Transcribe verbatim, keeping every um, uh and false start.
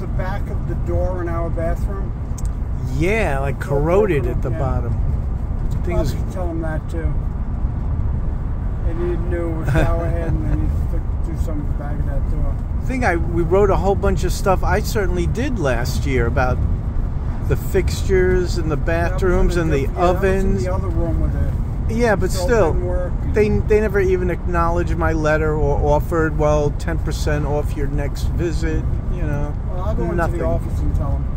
the back of the door in our bathroom. Yeah, like corroded at the yeah. bottom. Things. Probably tell them that too. They need a new shower head, and they need to do something at the back of that door. I think I we wrote a whole bunch of stuff. I certainly did last year about the fixtures and the bathrooms and the yeah, ovens. That was in the other room with it. Yeah, but still, they they never even acknowledged my letter or offered, well, ten percent off your next visit. You know, well, I'll go nothing. into the office and tell them.